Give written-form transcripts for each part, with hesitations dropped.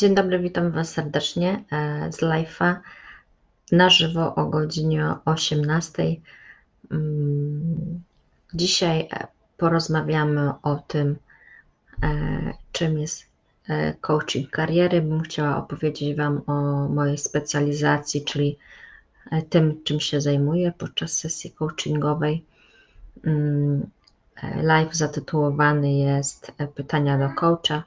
Dzień dobry, witam Was serdecznie z live'a na żywo o godzinie 18:00. Dzisiaj porozmawiamy o tym, czym jest coaching kariery. Bym chciała opowiedzieć Wam o mojej specjalizacji, czyli tym, czym się zajmuję podczas sesji coachingowej. Live zatytułowany jest Pytania do coacha,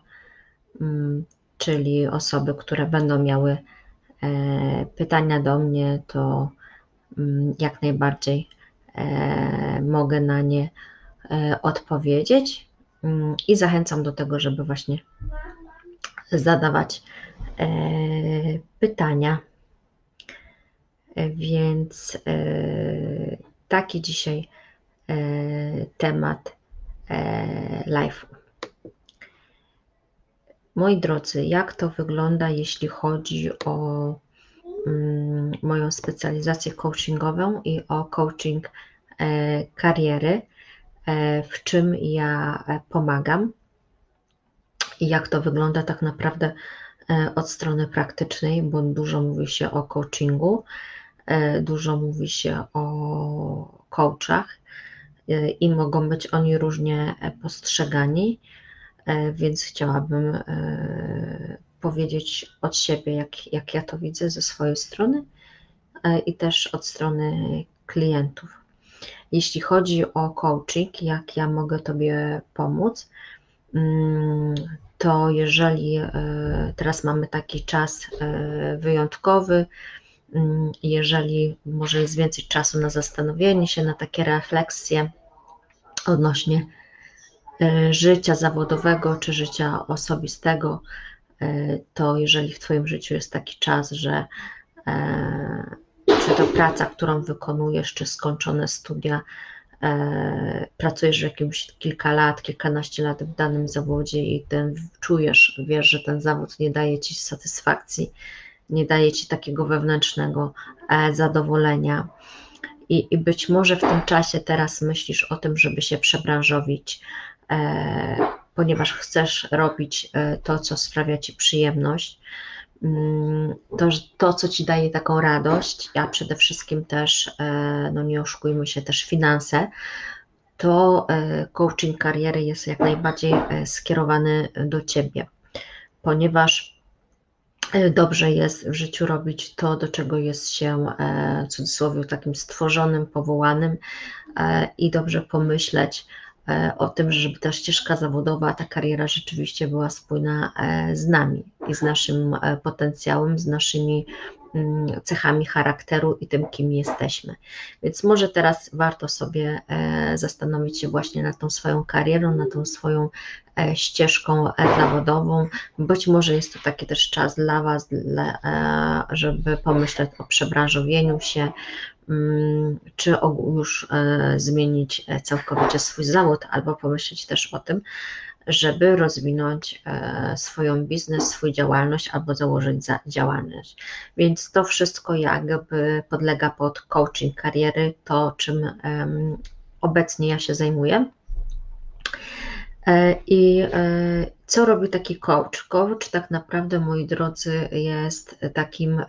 czyli osoby, które będą miały pytania do mnie, to jak najbardziej mogę na nie odpowiedzieć i zachęcam do tego, żeby właśnie zadawać pytania. Więc taki dzisiaj temat live. Moi drodzy, jak to wygląda, jeśli chodzi o moją specjalizację coachingową i o coaching kariery, w czym ja pomagam i jak to wygląda tak naprawdę od strony praktycznej, bo dużo mówi się o coachingu, dużo mówi się o coachach i mogą być oni różnie postrzegani, więc chciałabym powiedzieć od siebie, jak ja to widzę ze swojej strony i też od strony klientów. Jeśli chodzi o coaching, jak ja mogę Tobie pomóc, to jeżeli teraz mamy taki czas wyjątkowy, jeżeli może jest więcej czasu na zastanowienie się, na takie refleksje odnośnie życia zawodowego czy życia osobistego, to jeżeli w Twoim życiu jest taki czas, że czy to praca, którą wykonujesz, czy skończone studia, pracujesz jakimś kilka lat, kilkanaście lat w danym zawodzie i czujesz, wiesz, że ten zawód nie daje Ci satysfakcji, nie daje Ci takiego wewnętrznego zadowolenia i być może w tym czasie teraz myślisz o tym, żeby się przebranżowić, ponieważ chcesz robić to, co sprawia Ci przyjemność, to, co Ci daje taką radość, a przede wszystkim też, no nie oszukujmy się, też finanse, to coaching kariery jest jak najbardziej skierowany do Ciebie, ponieważ dobrze jest w życiu robić to, do czego jest się w cudzysłowie takim stworzonym, powołanym i dobrze pomyśleć o tym, żeby ta ścieżka zawodowa, ta kariera rzeczywiście była spójna z nami i z naszym potencjałem, z naszymi cechami charakteru i tym, kim jesteśmy. Więc może teraz warto sobie zastanowić się właśnie nad tą swoją karierą, nad tą swoją ścieżką zawodową. Być może jest to taki też czas dla Was, żeby pomyśleć o przebranżowieniu się, czy już zmienić całkowicie swój zawód, albo pomyśleć też o tym, żeby rozwinąć swoją biznes, swój działalność albo założyć działalność. Więc to wszystko jakby podlega pod coaching kariery, to czym obecnie ja się zajmuję. I co robi taki coach? Coach tak naprawdę, moi drodzy, jest takim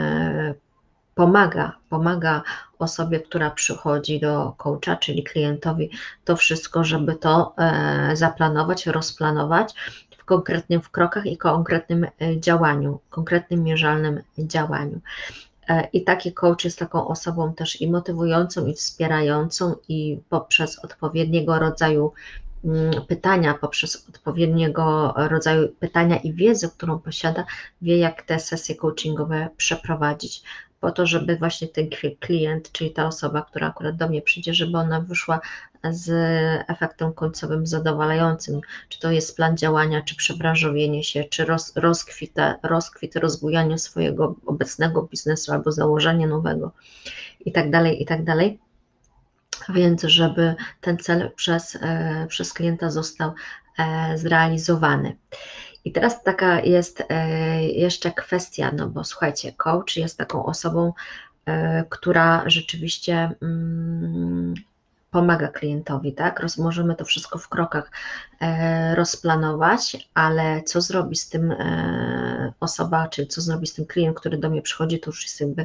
pomaga osobie, która przychodzi do coacha, czyli klientowi, to wszystko, żeby to zaplanować, rozplanować w krokach i konkretnym działaniu, konkretnym, mierzalnym działaniu. I taki coach jest taką osobą też i motywującą, i wspierającą, i poprzez odpowiedniego rodzaju pytania, poprzez odpowiedniego rodzaju pytania i wiedzę, którą posiada, wie, jak te sesje coachingowe przeprowadzić, po to, żeby właśnie ten klient, czyli ta osoba, która akurat do mnie przyjdzie, żeby ona wyszła z efektem końcowym zadowalającym, czy to jest plan działania, czy przebranżowienie się, czy rozkwit, rozbujanie swojego obecnego biznesu albo założenie nowego i tak dalej, i tak dalej. Więc żeby ten cel przez klienta został zrealizowany. I teraz taka jest jeszcze kwestia, no bo słuchajcie, coach jest taką osobą, która rzeczywiście pomaga klientowi, tak? Możemy to wszystko w krokach rozplanować, ale co zrobi z tym osoba, czyli co zrobi z tym klient, który do mnie przychodzi, to już jest jakby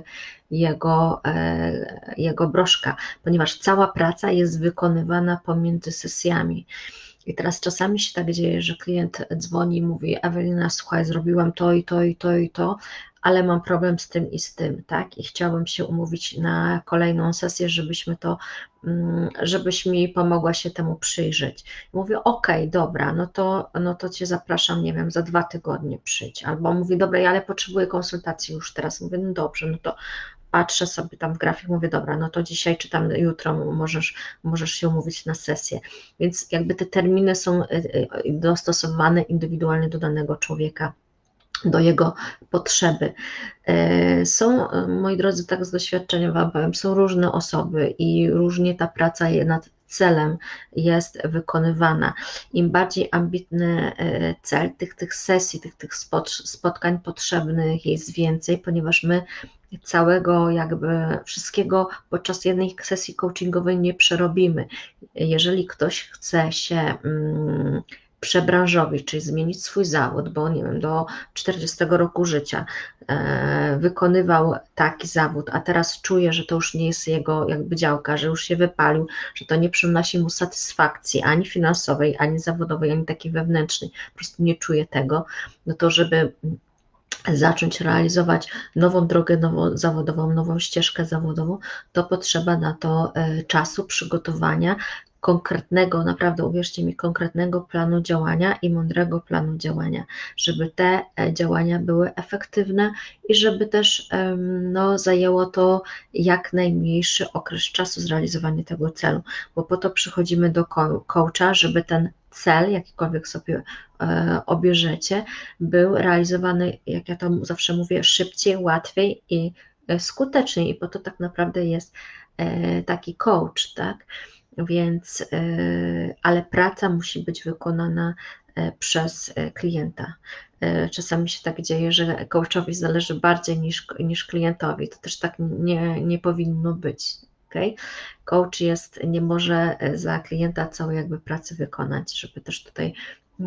jego broszka, ponieważ cała praca jest wykonywana pomiędzy sesjami. I teraz czasami się tak dzieje, że klient dzwoni i mówi: Ewelina, słuchaj, zrobiłam to i to i to i to, ale mam problem z tym i z tym, tak? I chciałabym się umówić na kolejną sesję, żebyś mi pomogła się temu przyjrzeć. Mówię: okej, dobra, no to Cię zapraszam, nie wiem, za 2 tygodnie przyjdź. Albo mówi: dobra, ale potrzebuję konsultacji już teraz. Mówię: no dobrze, no to patrzę sobie tam w grafik, mówię: dobra, no to dzisiaj czy tam jutro możesz się umówić na sesję. Więc jakby te terminy są dostosowane indywidualnie do danego człowieka, do jego potrzeby. Są, moi drodzy, tak z doświadczenia Wam powiem, są różne osoby i różnie ta praca nad celem jest wykonywana. Im bardziej ambitny cel tych sesji, tych spotkań potrzebnych jest więcej, ponieważ my całego jakby wszystkiego podczas jednej sesji coachingowej nie przerobimy. Jeżeli ktoś chce się przebranżowić, czyli zmienić swój zawód, bo nie wiem, do 40 roku życia wykonywał taki zawód, a teraz czuje, że to już nie jest jego jakby działka, że już się wypalił, że to nie przynosi mu satysfakcji ani finansowej, ani zawodowej, ani takiej wewnętrznej, po prostu nie czuje tego, no to żeby zacząć realizować nową drogę zawodową, nową ścieżkę zawodową, to potrzeba na to czasu, przygotowania, konkretnego, naprawdę uwierzcie mi, konkretnego planu działania i mądrego planu działania, żeby te działania były efektywne i żeby też zajęło to jak najmniejszy okres czasu zrealizowanie tego celu, bo po to przychodzimy do coacha, żeby ten cel, jakikolwiek sobie obierzecie, był realizowany, jak ja to zawsze mówię, szybciej, łatwiej i skuteczniej, i po to tak naprawdę jest taki coach, tak? Więc, ale praca musi być wykonana przez klienta. Czasami się tak dzieje, że coachowi zależy bardziej niż klientowi. To też tak nie powinno być. Okay? Coach nie może za klienta całej jakby pracy wykonać, żeby też tutaj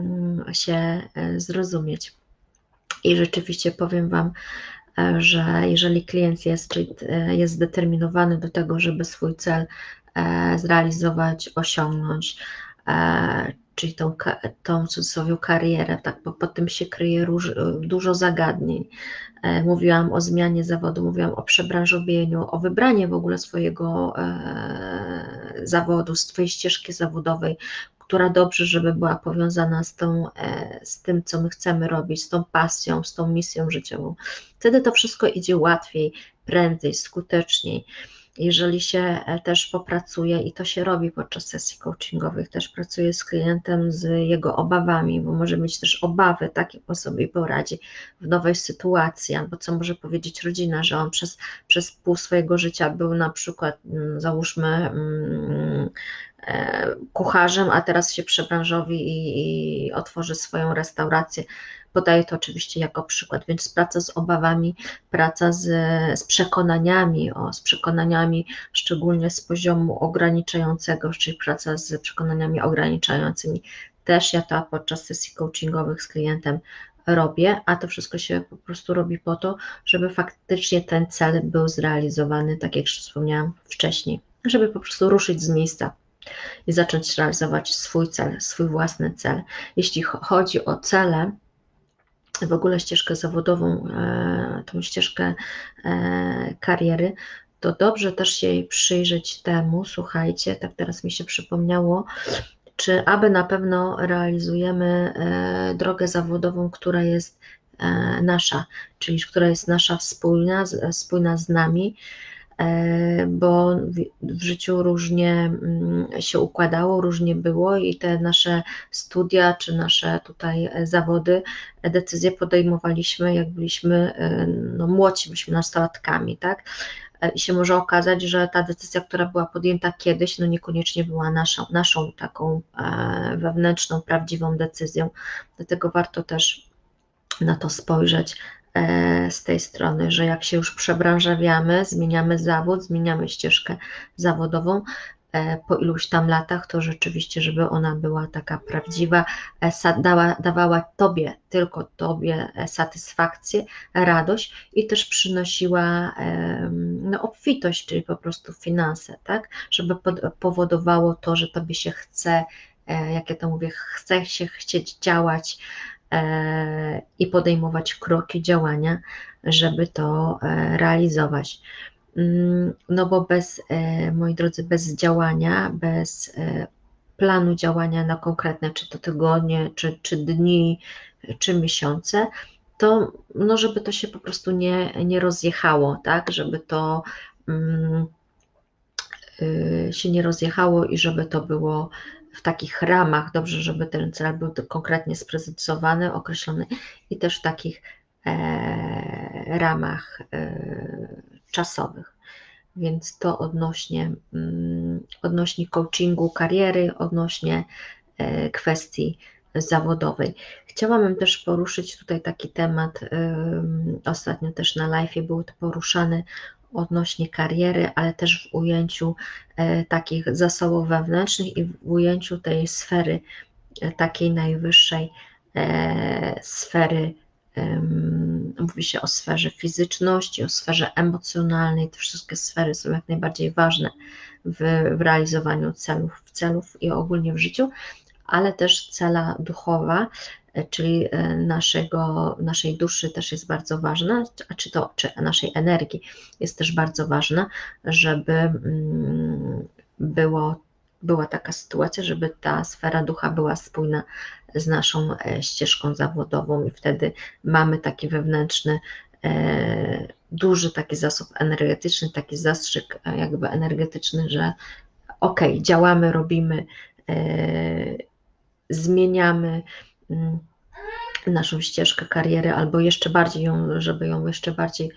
się zrozumieć. I rzeczywiście powiem Wam, że jeżeli klient jest zdeterminowany do tego, żeby swój cel zrealizować, osiągnąć, czyli tą w cudzysłowie karierę, tak, bo pod tym się kryje dużo zagadnień. Mówiłam o zmianie zawodu, mówiłam o przebranżowieniu, o wybraniu w ogóle swojego zawodu, swojej ścieżki zawodowej, która dobrze, żeby była powiązana z tym, co my chcemy robić, z tą pasją, z tą misją życiową. Wtedy to wszystko idzie łatwiej, prędzej, skuteczniej. Jeżeli się też popracuje, i to się robi podczas sesji coachingowych, też pracuje z klientem, z jego obawami, bo może mieć też obawy, tak, jak on sobie poradzi w nowej sytuacji, albo co może powiedzieć rodzina, że on przez pół swojego życia był na przykład, załóżmy, kucharzem, a teraz się przebranżowi i otworzy swoją restaurację. Podaję to oczywiście jako przykład, więc praca z obawami, praca z przekonaniami, szczególnie z poziomu ograniczającego, czyli praca z przekonaniami ograniczającymi. Też ja to podczas sesji coachingowych z klientem robię, a to wszystko się po prostu robi po to, żeby faktycznie ten cel był zrealizowany, tak jak już wspomniałam wcześniej, żeby po prostu ruszyć z miejsca i zacząć realizować swój cel, swój własny cel. Jeśli chodzi o cele, w ogóle ścieżkę zawodową, tą ścieżkę kariery, to dobrze też się przyjrzeć temu, słuchajcie, tak teraz mi się przypomniało, czy aby na pewno realizujemy drogę zawodową, która jest nasza, czyli która jest nasza spójna z nami, bo w życiu różnie się układało, różnie było i te nasze studia, czy nasze tutaj zawody, decyzje podejmowaliśmy, jak byliśmy młodsi, byliśmy nastolatkami, tak? I się może okazać, że ta decyzja, która była podjęta kiedyś, niekoniecznie była naszą taką wewnętrzną, prawdziwą decyzją, dlatego warto też na to spojrzeć z tej strony, że jak się już przebranżawiamy, zmieniamy zawód, zmieniamy ścieżkę zawodową, po iluś tam latach, to rzeczywiście, żeby ona była taka prawdziwa, dawała Tobie, tylko Tobie satysfakcję, radość i też przynosiła no, obfitość, czyli po prostu finanse, tak? Żeby powodowało to, że Tobie się chce, jak ja to mówię, chce się chcieć działać i podejmować kroki, działania, żeby to realizować. No bo bez, moi drodzy, bez działania, bez planu działania na konkretne, czy to tygodnie, czy dni, czy miesiące, to no, żeby to się po prostu nie rozjechało, tak, żeby to się nie rozjechało i żeby to było w takich ramach, dobrze, żeby ten cel był konkretnie sprecyzowany, określony i też w takich ramach czasowych. Więc to odnośnie coachingu kariery, odnośnie kwestii zawodowej. Chciałabym też poruszyć tutaj taki temat, ostatnio też na live'ie był to poruszany odnośnie kariery, ale też w ujęciu takich zasobów wewnętrznych i w ujęciu tej sfery takiej najwyższej sfery. Mówi się o sferze fizyczności, o sferze emocjonalnej. Te wszystkie sfery są jak najbardziej ważne w realizowaniu celów i ogólnie w życiu, ale też cela duchowa, czyli naszej duszy też jest bardzo ważna, czy naszej energii jest też bardzo ważna, żeby była taka sytuacja, żeby ta sfera ducha była spójna z naszą ścieżką zawodową i wtedy mamy taki wewnętrzny, duży taki zasób energetyczny, taki zastrzyk jakby energetyczny, że okej, działamy, robimy, zmieniamy naszą ścieżkę kariery, albo jeszcze bardziej żeby ją jeszcze bardziej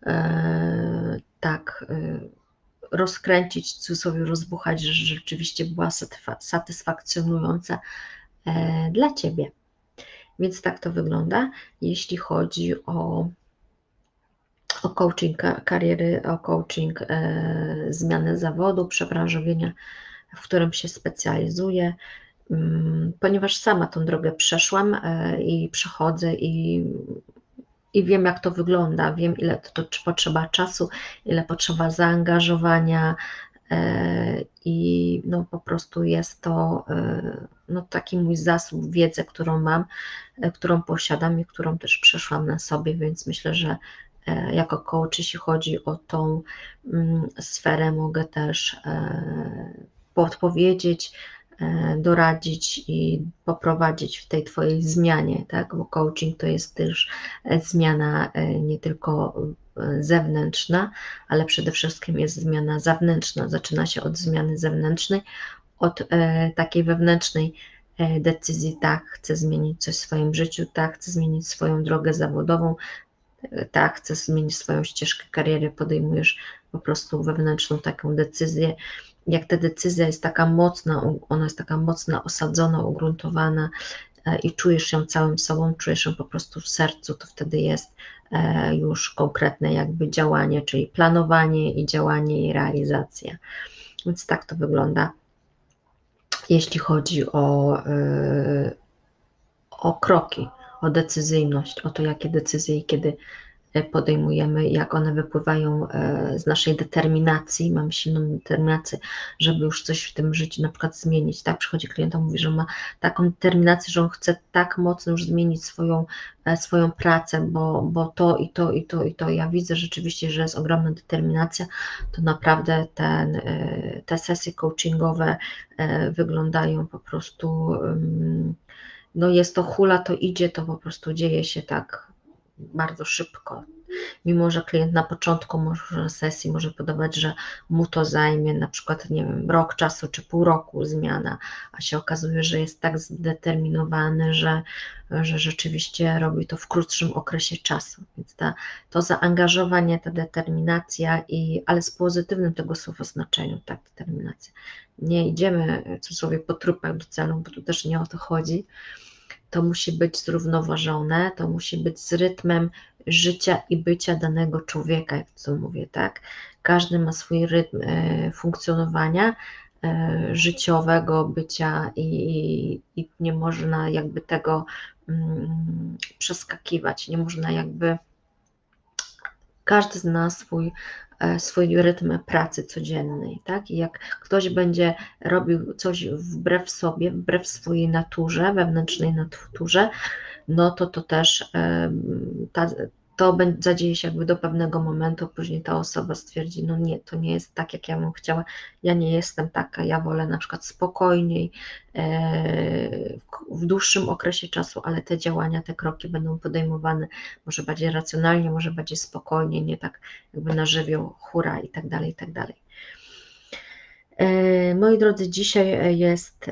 tak rozkręcić, cudzysłowie rozbuchać, że rzeczywiście była satysfakcjonująca dla Ciebie. Więc tak to wygląda, jeśli chodzi o coaching kariery, o coaching zmiany zawodu, przebranżowienia, w którym się specjalizuję, ponieważ sama tą drogę przeszłam i przechodzę i wiem, jak to wygląda, wiem, ile to potrzeba czasu, ile potrzeba zaangażowania i no po prostu jest to no taki mój zasób, wiedzę, którą mam, którą posiadam i którą też przeszłam na sobie, więc myślę, że jako coach, jeśli chodzi o tą sferę, mogę też podpowiedzieć, doradzić i poprowadzić w tej Twojej zmianie, tak? Bo coaching to jest też zmiana nie tylko zewnętrzna, ale przede wszystkim jest zmiana zewnętrzna. Zaczyna się od zmiany zewnętrznej, od takiej wewnętrznej decyzji, tak, chcę zmienić coś w swoim życiu, tak, chcę zmienić swoją drogę zawodową, tak, chcę zmienić swoją ścieżkę kariery, podejmujesz po prostu wewnętrzną taką decyzję. Jak ta decyzja jest taka mocna, ona jest taka mocna, osadzona, ugruntowana i czujesz ją całym sobą, czujesz ją po prostu w sercu, to wtedy jest już konkretne jakby działanie, czyli planowanie i działanie i realizacja. Więc tak to wygląda, jeśli chodzi o kroki, o decyzyjność, o to, jakie decyzje i kiedy podejmujemy, jak one wypływają z naszej determinacji, mamy silną determinację, żeby już coś w tym życiu na przykład zmienić, tak, przychodzi klient, mówi, że ma taką determinację, że on chce tak mocno już zmienić swoją pracę, bo to i to i to i to, ja widzę rzeczywiście, że jest ogromna determinacja, to naprawdę te sesje coachingowe wyglądają po prostu, no jest to hula, to idzie, to po prostu dzieje się tak bardzo szybko. Mimo że klient na początku sesji może podawać, że mu to zajmie na przykład, nie wiem, rok czasu czy pół roku zmiana, a się okazuje, że jest tak zdeterminowany, że rzeczywiście robi to w krótszym okresie czasu. Więc to zaangażowanie, ta determinacja, ale z pozytywnym tego słowa znaczeniu, tak, determinacja. Nie idziemy w cudzysłowie po trupach do celu, bo tu też nie o to chodzi. To musi być zrównoważone, to musi być z rytmem życia i bycia danego człowieka, jak to mówię, tak? Każdy ma swój rytm funkcjonowania życiowego bycia i nie można jakby tego przeskakiwać, nie można jakby, każdy zna swój rytm pracy codziennej, tak? I jak ktoś będzie robił coś wbrew sobie, wbrew swojej naturze, wewnętrznej naturze, no to też to zadzieje się jakby do pewnego momentu, później ta osoba stwierdzi, no nie, to nie jest tak, jak ja bym chciała, ja nie jestem taka, ja wolę na przykład spokojniej, w dłuższym okresie czasu, ale te działania, te kroki będą podejmowane może bardziej racjonalnie, może bardziej spokojnie, nie tak jakby na żywioł, hura i tak dalej, i tak dalej. Moi drodzy, dzisiaj jest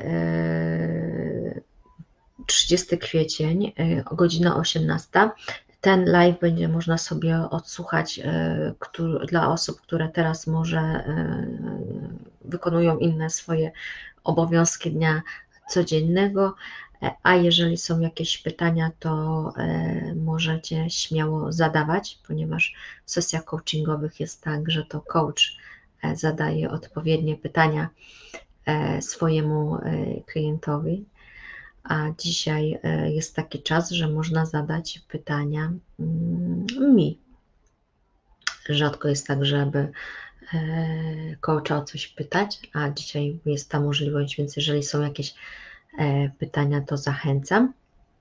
30 kwiecień, godzina 18. Ten live będzie można sobie odsłuchać dla osób, które teraz może wykonują inne swoje obowiązki dnia codziennego, a jeżeli są jakieś pytania, to możecie śmiało zadawać, ponieważ w sesjach coachingowych jest tak, że to coach zadaje odpowiednie pytania swojemu klientowi, a dzisiaj jest taki czas, że można zadać pytania mi. Rzadko jest tak, żeby coacha o coś pytać, a dzisiaj jest ta możliwość, więc jeżeli są jakieś pytania, to zachęcam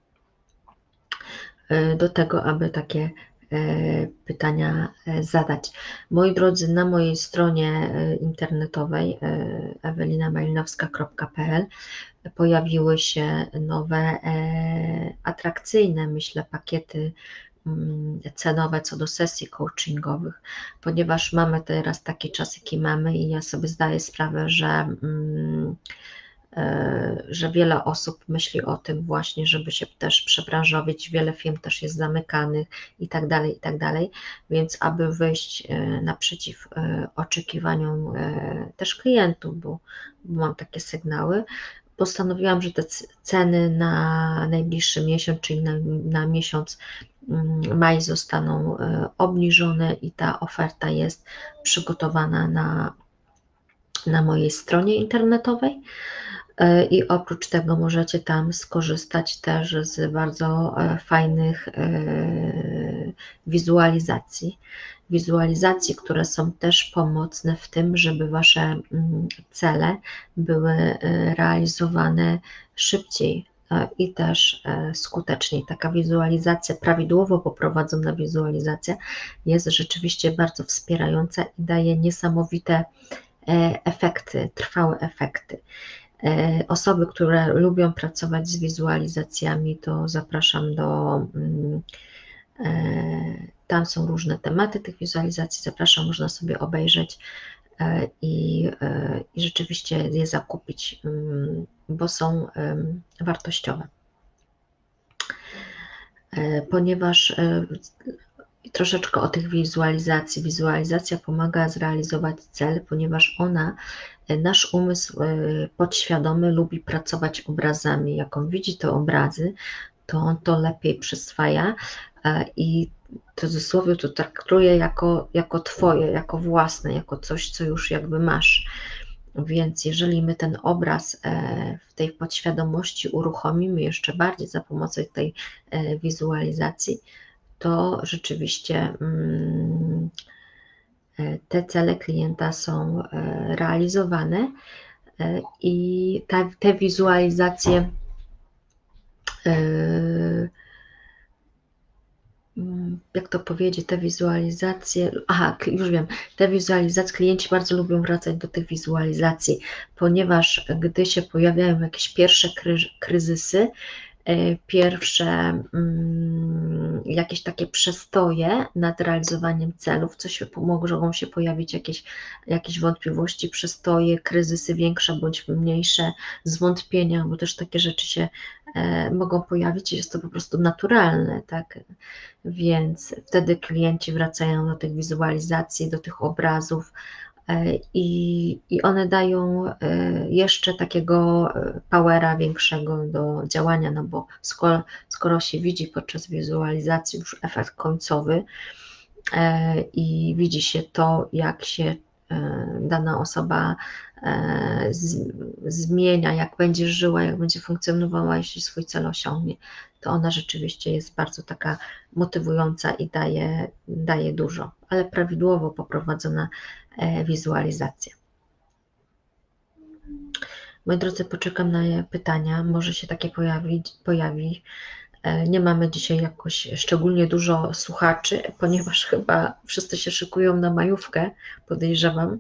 do tego, aby takie pytania zadać. Moi drodzy, na mojej stronie internetowej ewelinamalinowska.pl pojawiły się nowe, atrakcyjne, myślę, pakiety cenowe co do sesji coachingowych, ponieważ mamy teraz taki czas, jaki mamy i ja sobie zdaję sprawę, że wiele osób myśli o tym właśnie, żeby się też przebranżowić, wiele firm też jest zamykanych i tak dalej, więc aby wyjść naprzeciw oczekiwaniom też klientów, bo mam takie sygnały, postanowiłam, że te ceny na najbliższy miesiąc, czyli na miesiąc maj zostaną obniżone i ta oferta jest przygotowana na mojej stronie internetowej. I oprócz tego możecie tam skorzystać też z bardzo fajnych wizualizacji, które są też pomocne w tym, żeby Wasze cele były realizowane szybciej i też skuteczniej. Taka wizualizacja, prawidłowo poprowadzona wizualizacja jest rzeczywiście bardzo wspierająca i daje niesamowite efekty, trwałe efekty. Osoby, które lubią pracować z wizualizacjami, to zapraszam tam są różne tematy tych wizualizacji, zapraszam, można sobie obejrzeć i rzeczywiście je zakupić, bo są wartościowe. Ponieważ troszeczkę o tych wizualizacji. Wizualizacja pomaga zrealizować cel, ponieważ nasz umysł podświadomy lubi pracować obrazami. Jak on widzi te obrazy, to on to lepiej przyswaja i w cudzysłowie to traktuje jako twoje, jako własne, jako coś, co już jakby masz. Więc jeżeli my ten obraz w tej podświadomości uruchomimy jeszcze bardziej za pomocą tej wizualizacji, to rzeczywiście te cele klienta są realizowane i te wizualizacje jak to powiedzieć, te wizualizacje, już wiem, te wizualizacje, klienci bardzo lubią wracać do tych wizualizacji, ponieważ gdy się pojawiają jakieś pierwsze kryzysy, pierwsze jakieś takie przestoje nad realizowaniem celów, mogą się pojawić jakieś wątpliwości, przestoje, kryzysy większe bądź mniejsze, zwątpienia, bo też takie rzeczy się mogą pojawić i jest to po prostu naturalne, tak? Więc wtedy klienci wracają do tych wizualizacji, do tych obrazów, i one dają jeszcze takiego powera większego do działania, no bo skoro się widzi podczas wizualizacji już efekt końcowy i widzi się to, jak się dana osoba zmienia, jak będzie żyła, jak będzie funkcjonowała, jeśli swój cel osiągnie, to ona rzeczywiście jest bardzo taka motywująca i daje dużo, ale prawidłowo poprowadzona wizualizacja. Moi drodzy, poczekam na pytania, może się takie pojawi. Nie mamy dzisiaj jakoś szczególnie dużo słuchaczy, ponieważ chyba wszyscy się szykują na majówkę, podejrzewam.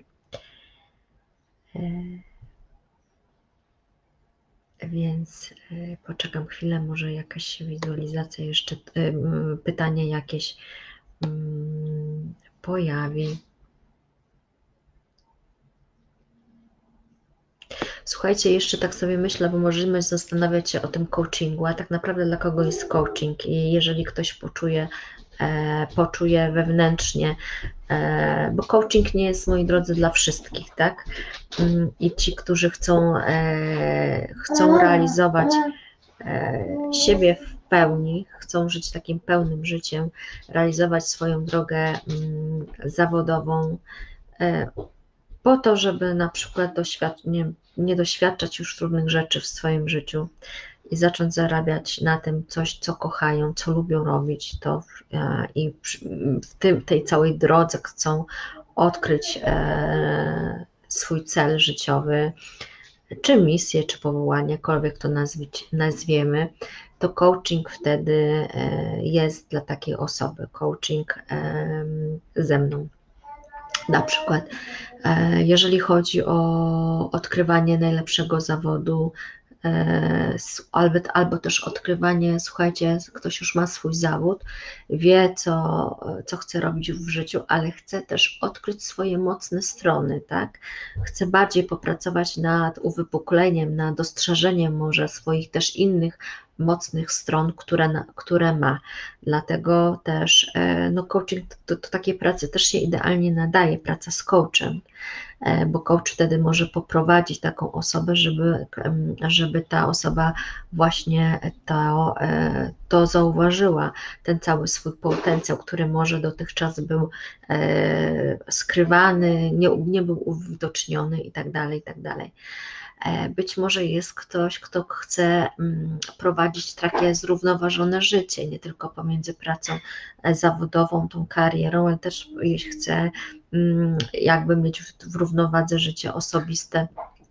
Więc poczekam chwilę, może jakaś wizualizacja jeszcze, pytanie jakieś pojawi. Słuchajcie, jeszcze tak sobie myślę, bo możemy zastanawiać się o tym coachingu, a tak naprawdę dla kogo jest coaching? I jeżeli ktoś poczuje wewnętrznie, bo coaching nie jest, moi drodzy, dla wszystkich, tak? I ci, którzy chcą realizować siebie w pełni, chcą żyć takim pełnym życiem, realizować swoją drogę zawodową, po to, żeby na przykład nie doświadczać już trudnych rzeczy w swoim życiu i zacząć zarabiać na tym coś, co kochają, co lubią robić, to i w tej całej drodze chcą odkryć swój cel życiowy, czy misję, czy powołanie, jakkolwiek to nazwiemy, to coaching wtedy jest dla takiej osoby, coaching ze mną. Na przykład, jeżeli chodzi o odkrywanie najlepszego zawodu, albo też odkrywanie, słuchajcie, ktoś już ma swój zawód, wie, co chce robić w życiu, ale chce też odkryć swoje mocne strony, tak? Chce bardziej popracować nad uwypukleniem, nad dostrzeżeniem może swoich też innych mocnych stron, które ma. Dlatego też coaching do takiej pracy też się idealnie nadaje, praca z coachem, bo coach wtedy może poprowadzić taką osobę, żeby ta osoba właśnie to zauważyła, ten cały swój potencjał, który może dotychczas był skrywany, nie był uwidoczniony i tak dalej, i tak dalej. Być może jest ktoś, kto chce prowadzić takie zrównoważone życie, nie tylko pomiędzy pracą zawodową, tą karierą, ale też chce jakby mieć w równowadze życie osobiste,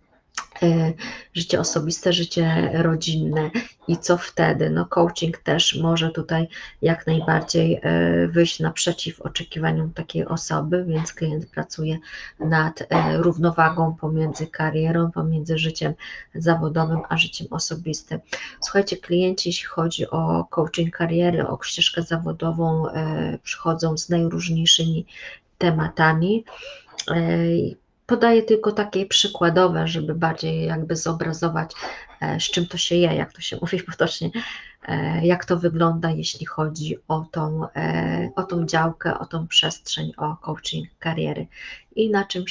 życie rodzinne i co wtedy? No coaching też może tutaj jak najbardziej wyjść naprzeciw oczekiwaniom takiej osoby, więc klient pracuje nad równowagą pomiędzy karierą, pomiędzy życiem zawodowym a życiem osobistym. Słuchajcie, klienci, jeśli chodzi o coaching kariery, o ścieżkę zawodową, przychodzą z najróżniejszymi tematami. Podaję tylko takie przykładowe, żeby bardziej jakby zobrazować, z czym to się je, jak to się mówi potocznie, jak to wygląda, jeśli chodzi o tą działkę, o tą przestrzeń, o coaching kariery i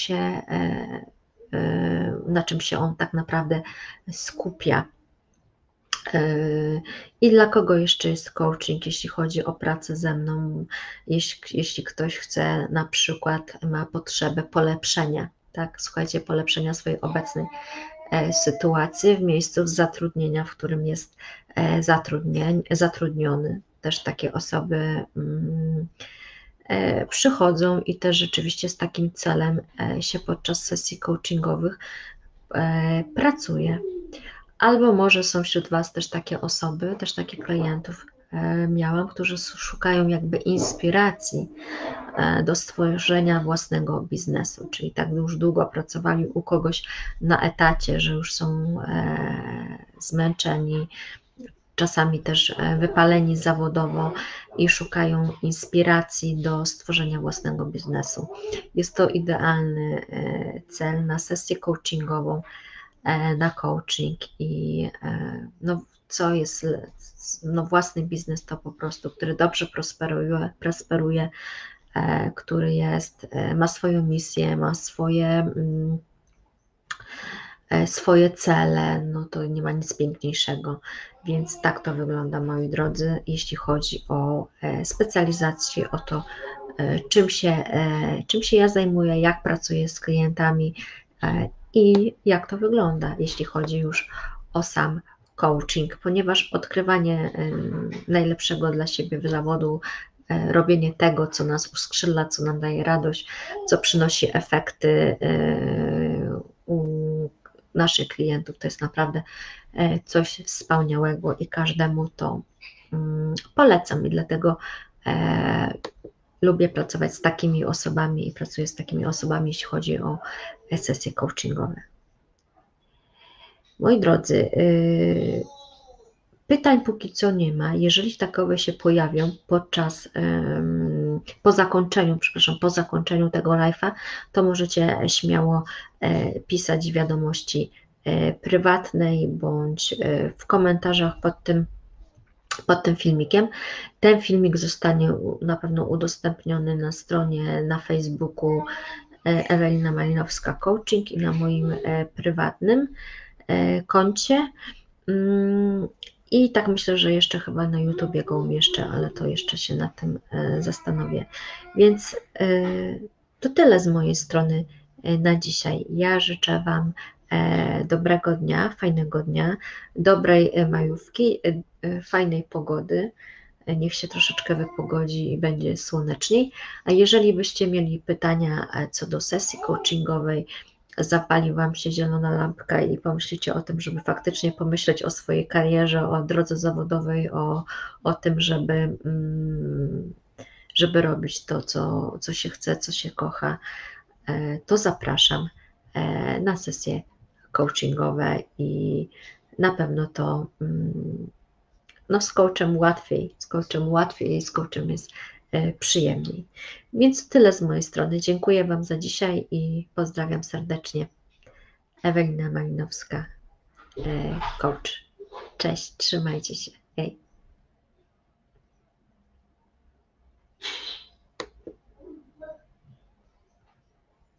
na czym się on tak naprawdę skupia. I dla kogo jeszcze jest coaching, jeśli chodzi o pracę ze mną, jeśli ktoś chce, na przykład ma potrzebę polepszenia, tak, słuchajcie, polepszenia swojej obecnej sytuacji w miejscu zatrudnienia, w którym jest zatrudniony. Też takie osoby przychodzą i też rzeczywiście z takim celem się podczas sesji coachingowych pracuje. Albo może są wśród Was też takie osoby, też takich klientów miałam, którzy szukają jakby inspiracji do stworzenia własnego biznesu, czyli tak już długo pracowali u kogoś na etacie, że już są zmęczeni, czasami też wypaleni zawodowo i szukają inspiracji do stworzenia własnego biznesu. Jest to idealny cel na sesję coachingową, na coaching i co jest własny biznes, to po prostu, który dobrze prosperuje, który ma swoją misję, ma swoje swoje cele, no to nie ma nic piękniejszego. Więc tak to wygląda, moi drodzy, jeśli chodzi o specjalizację, o to, czym się ja zajmuję, jak pracuję z klientami i jak to wygląda, jeśli chodzi już o sam coaching, ponieważ odkrywanie najlepszego dla siebie w zawodu, robienie tego, co nas uskrzydla, co nam daje radość, co przynosi efekty u naszych klientów, to jest naprawdę coś wspaniałego i każdemu to polecam i dlatego lubię pracować z takimi osobami i pracuję z takimi osobami, jeśli chodzi o sesje coachingowe. Moi drodzy, pytań póki co nie ma. Jeżeli takowe się pojawią po zakończeniu tego live'a, to możecie śmiało pisać wiadomości prywatnej bądź w komentarzach pod tym filmikiem. Ten filmik zostanie na pewno udostępniony na stronie, na Facebooku Ewelina Malinowska Coaching i na moim prywatnym koncie. I tak myślę, że jeszcze chyba na YouTubie go umieszczę, ale to jeszcze się nad tym zastanowię. Więc to tyle z mojej strony na dzisiaj. Ja życzę Wam dobrego dnia, fajnego dnia, dobrej majówki, fajnej pogody. Niech się troszeczkę wypogodzi i będzie słoneczniej. A jeżeli byście mieli pytania co do sesji coachingowej, zapali Wam się zielona lampka i pomyślicie o tym, żeby faktycznie pomyśleć o swojej karierze, o drodze zawodowej, o tym, żeby robić to, co się chce, co się kocha, to zapraszam na sesje coachingowe i na pewno to no z coachem łatwiej, z coachem jest przyjemniej. Więc tyle z mojej strony. Dziękuję Wam za dzisiaj i pozdrawiam serdecznie. Ewelina Malinowska, coach. Cześć, trzymajcie się. Hej.